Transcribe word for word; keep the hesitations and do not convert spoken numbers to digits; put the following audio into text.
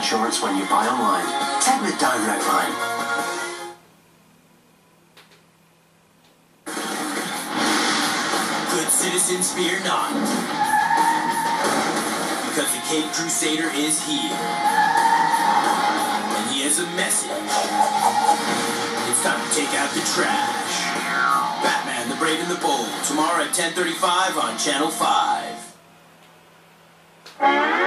insurance when you buy online. Tegna Direct Line. Good citizens, fear not, because the Cape Crusader is here, and he has a message. It's time to take out the trash. Batman, the Brave and the Bold, tomorrow at ten thirty-five on Channel five.